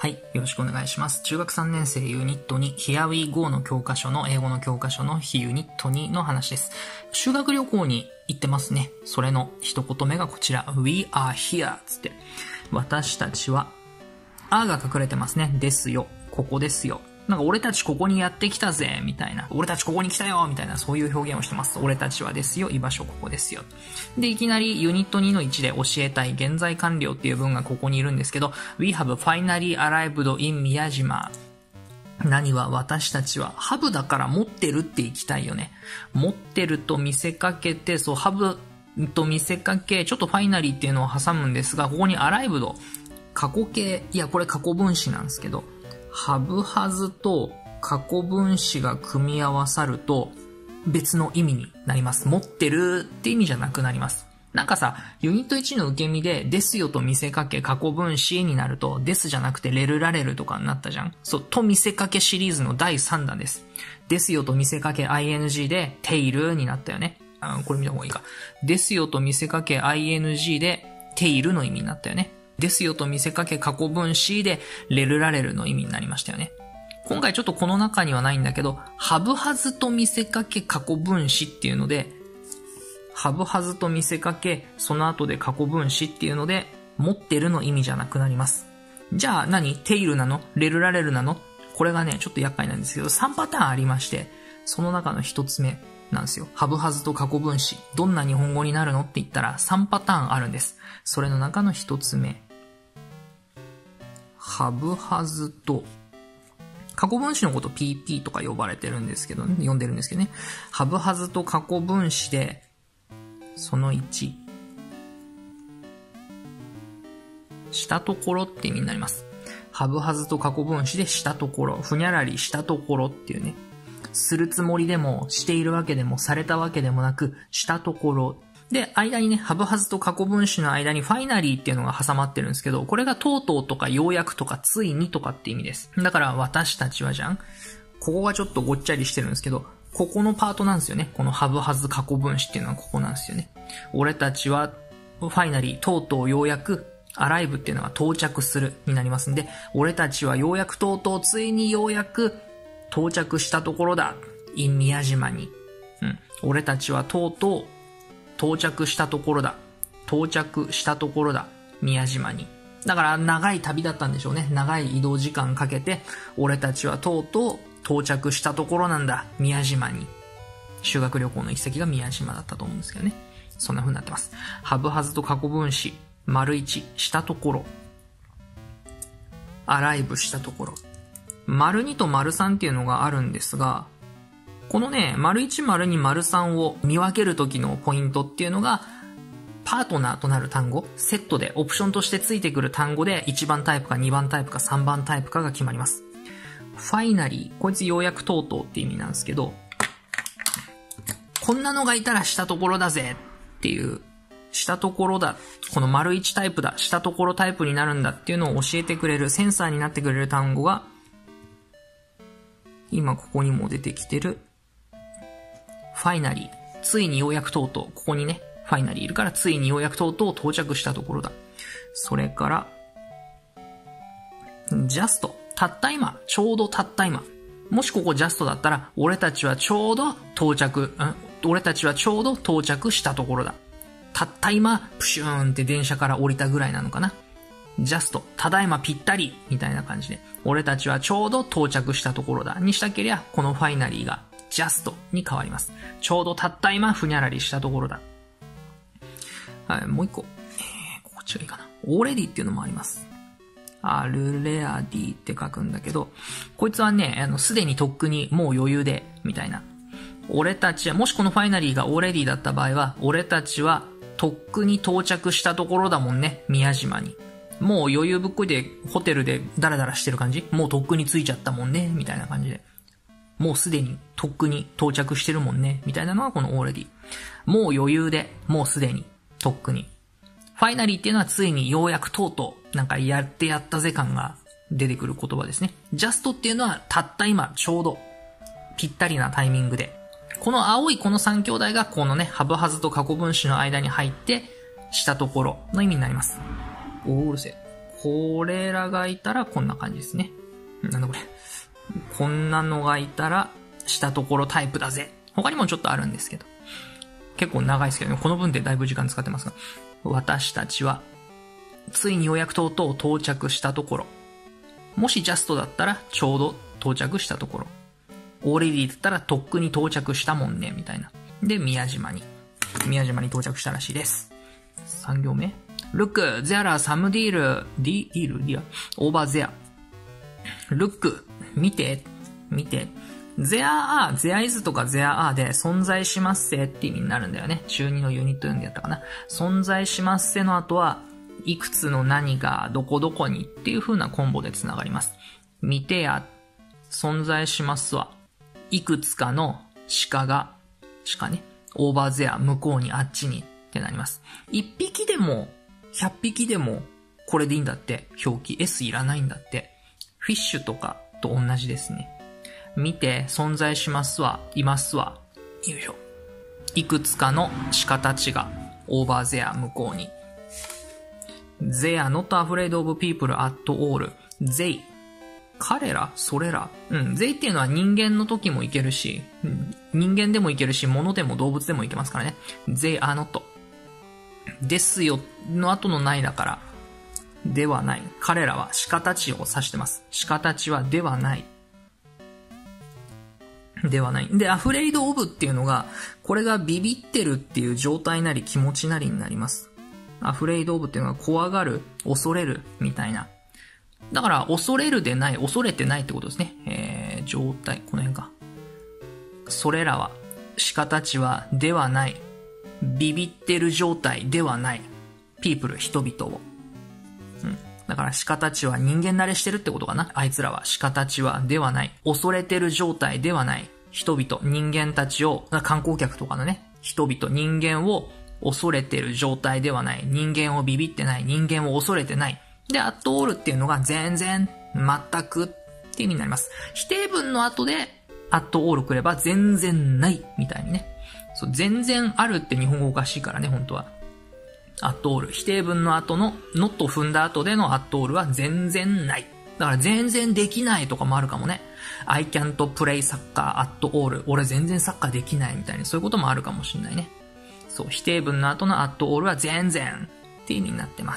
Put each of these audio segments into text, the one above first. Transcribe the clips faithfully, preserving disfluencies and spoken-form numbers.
はい。よろしくお願いします。中学さんねん生ユニットに Here We Go の教科書の英語の教科書の非ユニットにの話です。修学旅行に行ってますね。それの一言目がこちら。We are here つって。私たちは、あが隠れてますね。ですよ。ここですよ。なんか俺たちここにやってきたぜみたいな。俺たちここに来たよみたいな、そういう表現をしてます。俺たちはですよ。居場所ここですよ。で、いきなりユニットにのいちで教えたい現在完了っていう文がここにいるんですけど、We have finally arrived in 宮島。何は私たちは、ハブだから持ってるって言きたいよね。持ってると見せかけて、そう、ハブと見せかけ、ちょっとファイナリーっていうのを挟むんですが、ここに arrived、過去形、いや、これ過去分詞なんですけど、ハブハズと過去分詞が組み合わさると別の意味になります。持ってるって意味じゃなくなります。なんかさ、ユニットいちの受け身でですよと見せかけ過去分詞になるとですじゃなくてレルラレルとかになったじゃん。そう、と見せかけシリーズのだいさんだんです。ですよと見せかけ アイエヌジー でテイルになったよね。あ、これ見た方がいいか。ですよと見せかけ アイエヌジー でテイルの意味になったよね。ですよと見せかけ過去分詞でレルラレルの意味になりましたよね。今回ちょっとこの中にはないんだけど、ハブハズと見せかけ過去分詞っていうので、ハブハズと見せかけその後で過去分詞っていうので、持ってるの意味じゃなくなります。じゃあ何？テイルなの？レルラレルなの？これがね、ちょっと厄介なんですけど、さんパターンありまして、その中のひとつめなんですよ。ハブハズと過去分詞。どんな日本語になるのって言ったらさんパターンあるんです。それの中のひとつめ。ハブハズと、過去分詞のこと ピーピー とか呼ばれてるんですけど、ね、呼んでるんですけどね。ハブハズと過去分詞で、そのいち。したところって意味になります。ハブハズと過去分詞でしたところ。ふにゃらりしたところっていうね。するつもりでも、しているわけでも、されたわけでもなく、したところ。で、間にね、ハブハズと過去分詞の間にファイナリーっていうのが挟まってるんですけど、これがとうとうとかようやくとかついにとかって意味です。だから私たちはじゃん。ここがちょっとごっちゃりしてるんですけど、ここのパートなんですよね。このハブハズ過去分詞っていうのはここなんですよね。俺たちはファイナリー、とうとうようやく、アライブっていうのが到着するになりますんで、俺たちはようやくとうとうついにようやく到着したところだ。in 宮島に。うん。俺たちはとうとう到着したところだ。到着したところだ。宮島に。だから長い旅だったんでしょうね。長い移動時間かけて、俺たちはとうとう到着したところなんだ。宮島に。修学旅行の行き先が宮島だったと思うんですけどね。そんな風になってます。ハブハズと過去分詞。丸一、したところ。アライブしたところ。丸二と丸三っていうのがあるんですが、このね、丸一、丸二、丸三を見分けるときのポイントっていうのが、パートナーとなる単語、セットでオプションとしてついてくる単語でいちばんタイプかにばんタイプかさんばんタイプかが決まります。ファイナリー、こいつようやくとうとうって意味なんですけど、こんなのがいたらしたところだぜっていう、したところだ、この丸一タイプだ、したところタイプになるんだっていうのを教えてくれる、センサーになってくれる単語が、今ここにも出てきてる、ファイナリー。ついにようやくとうとう。ここにね、ファイナリーいるから、ついにようやくとうとう到着したところだ。それから、ジャスト。たった今。ちょうどたった今。もしここジャストだったら、俺たちはちょうど到着、ん俺たちはちょうど到着したところだ。たった今、プシューンって電車から降りたぐらいなのかな。ジャスト。ただいまぴったり。みたいな感じで。俺たちはちょうど到着したところだ。にしたけりゃ、このファイナリーが、ジャストに変わります。ちょうどたった今、ふにゃらりしたところだ。はい、もう一個。えー、こっちがいいかな。オーレディっていうのもあります。アルレアディって書くんだけど、こいつはね、あの、すでにとっくにもう余裕で、みたいな。俺たちは、もしこのファイナリーがオーレディだった場合は、俺たちはとっくに到着したところだもんね、宮島に。もう余裕ぶっこいてホテルでダラダラしてる感じ？もうとっくに着いちゃったもんね、みたいな感じで。もうすでにとっくに到着してるもんね、みたいなのがこのオーレディ。もう余裕で、もうすでに、とっくに。ファイナリーっていうのはついにようやくとうとう、なんかやってやったぜ感が出てくる言葉ですね。ジャストっていうのはたった今、ちょうど、ぴったりなタイミングで。この青いこの三兄弟がこのね、ハブハズと過去分詞の間に入って、したところの意味になります。おー、うるせえ。 これらがいたらこんな感じですね。なんだこれ。こんなのがいたらしたところタイプだぜ。他にもちょっとあるんですけど。結構長いですけどね。この分でだいぶ時間使ってますが。私たちは、ついにようやくとうとう到着したところ。もしジャストだったらちょうど到着したところ。オーレディだったらとっくに到着したもんね、みたいな。で、宮島に。宮島に到着したらしいです。さん行目。Look, there are some deal, deal, deal, over there. Look, 見て、見て。there are, there is とか there are で存在しますせって意味になるんだよね。中にのユニット読んでやったかな。存在しますせの後は、いくつの何がどこどこにっていう風なコンボでつながります。見てや、存在しますわ。いくつかの鹿が、鹿ね、オーバーゼア、向こうにあっちにってなります。一匹でも、百匹でも、これでいいんだって。表記 S いらないんだって。フィッシュとかと同じですね。見て、存在しますわ、いますわ。よいしょ。いくつかの鹿たちが、オーバーゼア、向こうに。They are not afraid of people at all. They. 彼らそれらうん。They っていうのは人間の時もいけるし、うん、人間でもいけるし、物でも動物でもいけますからね。They are not. ですよの後のないだから。ではない。彼らは鹿たちを指してます。鹿たちはではない。ではない。で、afraid of っていうのが、これがビビってるっていう状態なり気持ちなりになります。afraid of っていうのは怖がる、恐れるみたいな。だから恐れるでない、恐れてないってことですね。えー、状態、この辺か。それらは、鹿たちはではない。ビビってる状態ではない。people、人々を。うん。だから鹿たちは人間慣れしてるってことかな。あいつらは鹿たちはではない。恐れてる状態ではない。人々、人間たちを、観光客とかのね、人々、人間を恐れてる状態ではない。人間をビビってない。人間を恐れてない。で、アットオールっていうのが全然、全くって意味になります。否定文の後で、アットオール来れば全然ないみたいにね。そう、全然あるって日本語おかしいからね、本当は。アットオール。否定文の後の、not 踏んだ後でのアットオールは全然ない。だから全然できないとかもあるかもね。I can't play soccer at all. 俺全然サッカーできないみたいにそういうこともあるかもしれないね。そう、否定文の後の at all は全然って意味になってます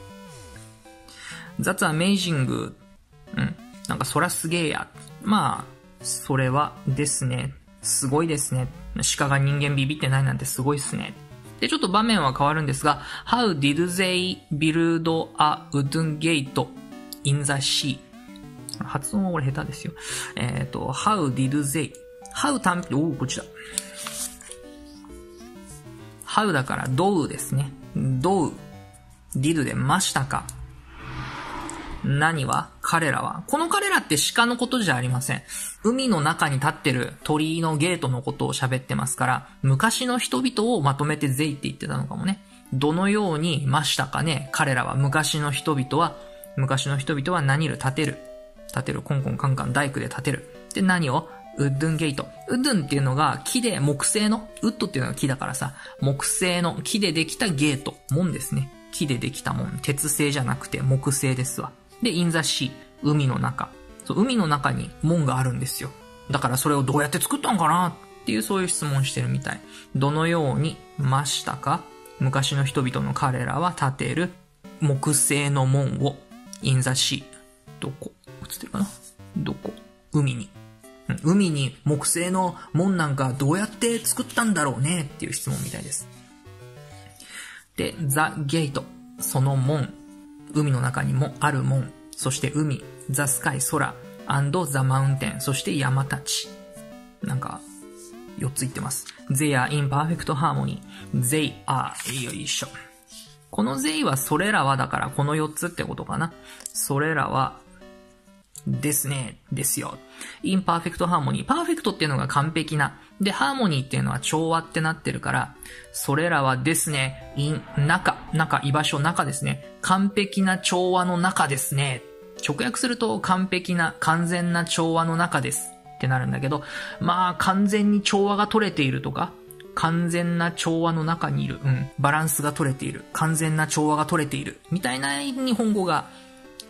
。That's amazing. うん。なんかそらすげえや。まあ、それはですね。すごいですね。鹿が人間ビビってないなんてすごいっすね。で、ちょっと場面は変わるんですが、How did they build a wooden gate in the sea? 発音は俺下手ですよ。えっと、How did they? How 単品、おー、こっちだ。How だから、どうですね。どう、did でましたか。何は彼らは。この彼らって鹿のことじゃありません。海の中に立ってる鳥居のゲートのことを喋ってますから、昔の人々をまとめてゼイって言ってたのかもね。どのようにましたかね。彼らは昔の人々は、昔の人々は何る立てる。立てる。コンコンカンカン大工で立てる。で、何をウッドンゲート。ウッドンっていうのが木で木製の、ウッドっていうのが木だからさ、木製の木でできたゲート。門ですね。木でできた門。鉄製じゃなくて木製ですわ。で、インザシー、海の中。そう、海の中に門があるんですよ。だからそれをどうやって作ったんかなっていう、そういう質問してるみたい。どのようにましたか？昔の人々の彼らは建てる木製の門を、インザシー。どこ？映ってるかな？どこ？海に。うん、海に木製の門なんかどうやって作ったんだろうねっていう質問みたいです。で、ザ・ゲート。その門。海の中にもある門。そして海。ザ・スカイ、空。and ザ・マウンテン。そして山たち。なんか、よっつ言ってます。They are in perfect harmony. They are. よいしょ。この They はそれらはだからこのよっつってことかな。それらは、ですね。ですよ。in perfect harmony。パーフェクトっていうのが完璧な。で、ハーモニーっていうのは調和ってなってるから、それらはですね、in 中、中、居場所、中ですね。完璧な調和の中ですね。直訳すると完璧な、完全な調和の中ですってなるんだけど、まあ完全に調和が取れているとか、完全な調和の中にいる、うん、バランスが取れている、完全な調和が取れている、みたいな日本語が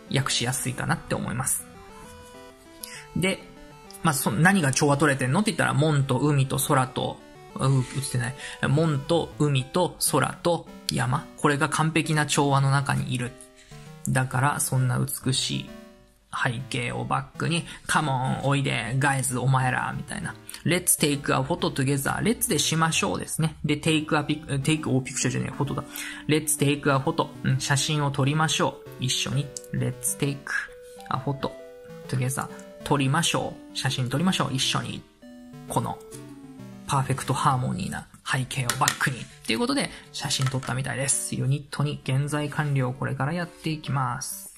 訳しやすいかなって思います。で、まあ、そ、何が調和取れてんのって言ったら、門と海と空と、う、映ってない。門と海と空と山。これが完璧な調和の中にいる。だから、そんな美しい背景をバックに、カモン、おいで、ガイズ、お前ら、みたいな。Let's take a photo together. Let's でしましょうですね。で、take a pic, take a picture じゃねえ、フォトだ。Let's take a photo. うん、写真を撮りましょう。一緒に。Let's take a photo together. 撮りましょう。写真撮りましょう。一緒に。この、パーフェクトハーモニーな背景をバックに。っていうことで、写真撮ったみたいです。ユニットに現在完了をこれからやっていきます。